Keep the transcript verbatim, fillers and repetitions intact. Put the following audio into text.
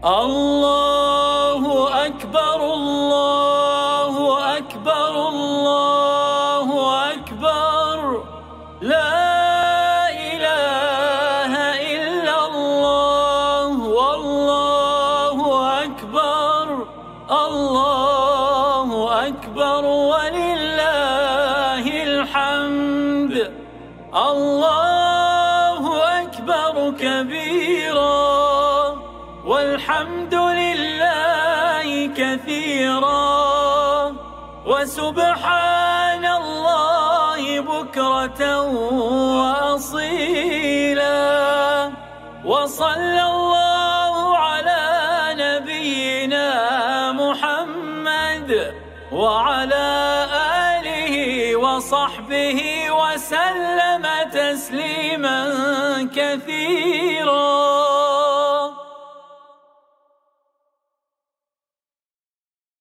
الله أكبر الله أكبر الله أكبر لا إله إلا الله والله أكبر الله أكبر ولله الحمد الله أكبر كبيرا والحمد لله كثيرا وسبحان الله بكرة وأصيلا وصلى الله على نبينا محمد وعلى آله وصحبه وسلم تسليما كثيرا.